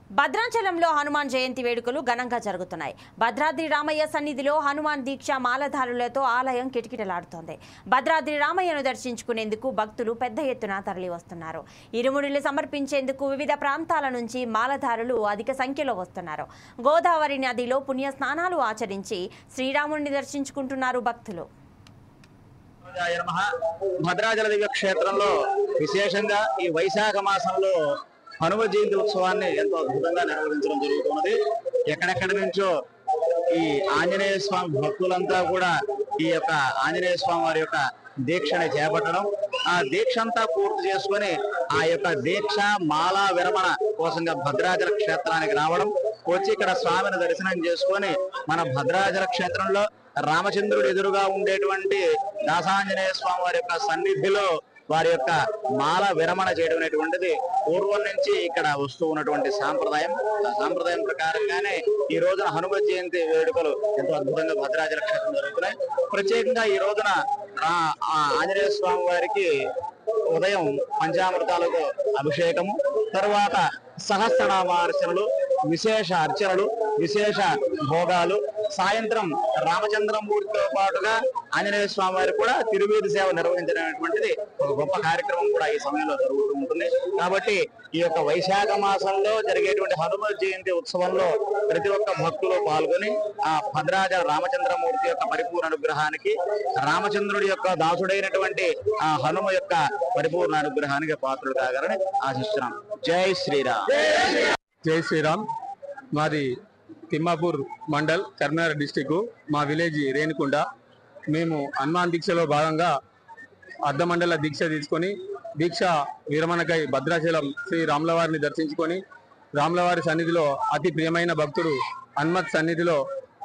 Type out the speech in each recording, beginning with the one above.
భద్రాచలంలో హనుమాన్ జయంతి వేడుకలు ఘనంగా జరుగుతున్నాయి. భద్రాద్రి రామయ్య సన్నిధిలో హనుమాన్ దీక్ష మాలధారులతో ఆలయం కిటకిటలాడుతోంది. భద్రాద్రి రామయ్యను దర్శించుకునేందుకు భక్తులు పెద్ద ఎత్తున తరలివస్తున్నారు. ఇరుముడిని సమర్పించేందుకు వివిధ ప్రాంతాల నుంచి మాలధారులు అధిక సంఖ్యలో వస్తున్నారు. గోదావరి నదిలో పుణ్య స్నానాలు ఆచరించి శ్రీరాముడిని దర్శించుకుంటున్నారు భక్తులు. భద్రాచల దివ్య క్షేత్రంలో విశేషంగా ఈ వైశాఖ మాసంలో హనుమ జయంతి ఉత్సవాన్ని ఎంతో అద్భుతంగా నిర్వహించడం జరుగుతున్నది. ఎక్కడెక్కడి నుంచో ఈ ఆంజనేయ స్వామి భక్తులంతా కూడా ఈ యొక్క ఆంజనేయ స్వామి వారి యొక్క దీక్షని చేపట్టడం, ఆ దీక్ష అంతా పూర్తి చేసుకొని ఆ యొక్క దీక్ష మాల విరమణ కోసంగా భద్రాచల క్షేత్రానికి రావడం, వచ్చి ఇక్కడ స్వామిని దర్శనం చేసుకొని మన భద్రాచల క్షేత్రంలో రామచంద్రుడు ఎదురుగా ఉండేటువంటి దాసాంజనేయ స్వామి వారి యొక్క సన్నిధిలో వారి యొక్క మాల విరమణ చేయడం అనేటువంటిది పూర్వం నుంచి ఇక్కడ వస్తూ ఉన్నటువంటి సాంప్రదాయం. ఆ సాంప్రదాయం ప్రకారంగానే ఈ రోజున హనుమ జయంతి వేడుకలు ఎంతో అద్భుతంగా భద్రాచల క్షేత్రం జరుగుతున్నాయి. ప్రత్యేకంగా ఈ రోజున ఆంజనేయ స్వామి వారికి ఉదయం పంచామృతాలతో అభిషేకము, తరువాత సహస్రనామార్చనలు, విశేష అర్చనలు, విశేష భోగాలు, సాయంత్రం రామచంద్రమూర్తితో పాటుగా ఆంజనేయ స్వామి వారికి కూడా తిరువీధి సేవ నిర్వహించడమైనటువంటిది ఒక గొప్ప కార్యక్రమం కూడా ఈ సమయంలో జరుగుతూ ఉంటుంది. కాబట్టి ఈ యొక్క వైశాఖ మాసంలో జరిగేటువంటి హనుమ జయంతి ఉత్సవంలో ప్రతి ఒక్క భక్తులు పాల్గొని ఆ భద్రాచల రామచంద్రమూర్తి యొక్క పరిపూర్ణ అనుగ్రహానికి, రామచంద్రుడి యొక్క దాసుడైనటువంటి ఆ హనుమ యొక్క పరిపూర్ణ అనుగ్రహానికి పాత్రలు కాగలని ఆశిస్తున్నాం. జై శ్రీరామ్. జై శ్రీరామ్. మాది తిమ్మాపూర్ మండల్, కరీంనగర్ డిస్టిక్. మా విలేజ్ రేణికొండ. మేము హనుమాన్ దీక్షలో భాగంగా అర్ధ మండల దీక్ష తీసుకొని దీక్ష విరమణకై భద్రాచలం శ్రీ రాములవారిని దర్శించుకొని రాములవారి సన్నిధిలో అతి ప్రియమైన భక్తుడు హనుమత్ సన్నిధిలో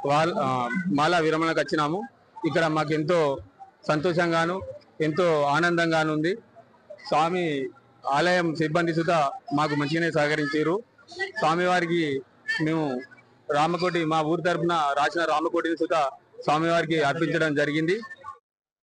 మాల విరమణకు వచ్చినాము. ఇక్కడ మాకు ఎంతో సంతోషంగాను ఎంతో ఆనందంగాను ఉంది. స్వామి ఆలయం సిబ్బంది సుత మాకు మంచిగానే సహకరించారు. స్వామివారికి మేము రామకోటి, మా ఊరి తరపున రాసిన రామకోటిని సుత స్వామివారికి అర్పించడం జరిగింది.